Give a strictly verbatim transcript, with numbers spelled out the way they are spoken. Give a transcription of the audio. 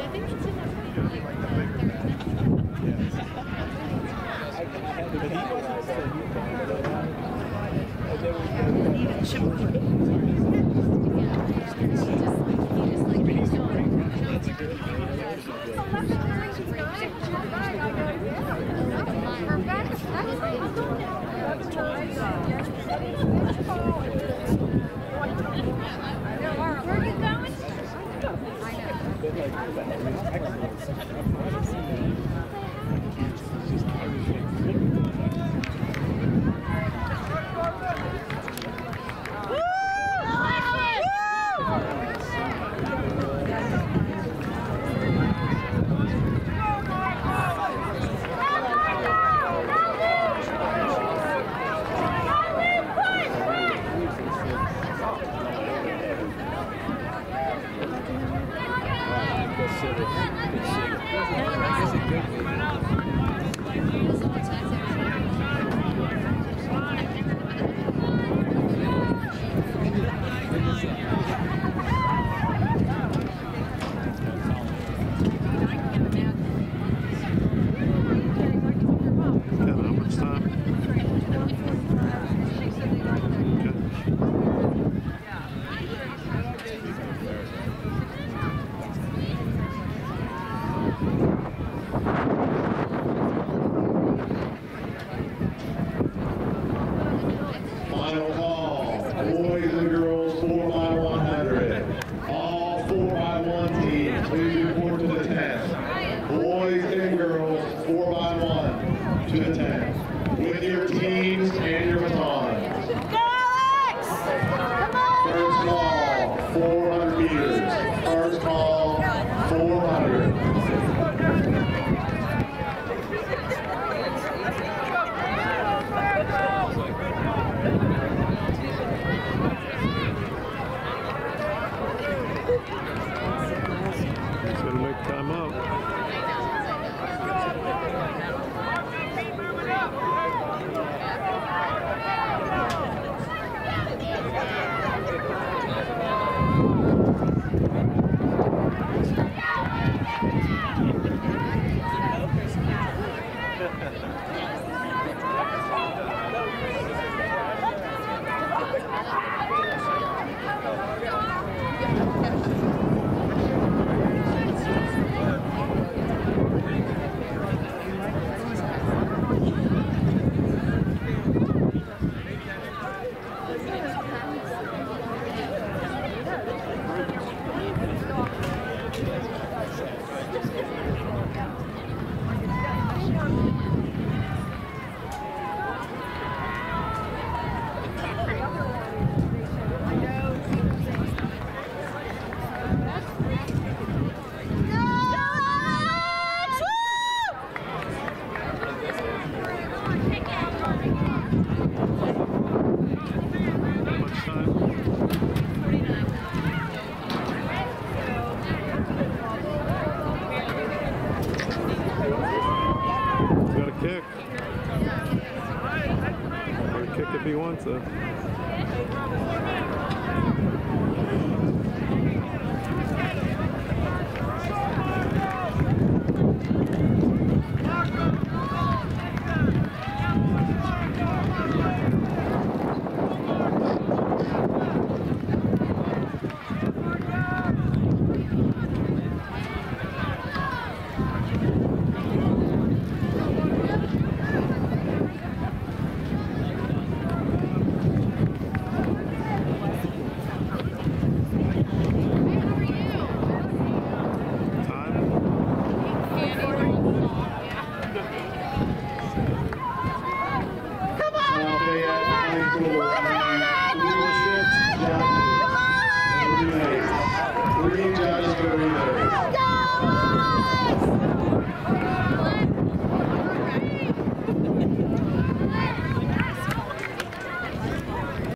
Final call, boys and girls, four by one hundred. All four by one teams, please report to the tent. Boys and girls, four by one to the tent. With your teams and your batons. Go, Alex! Come on! First call, four hundred meters. First call, four hundred. It's gonna make time up. Kick. Or kick if he wants it.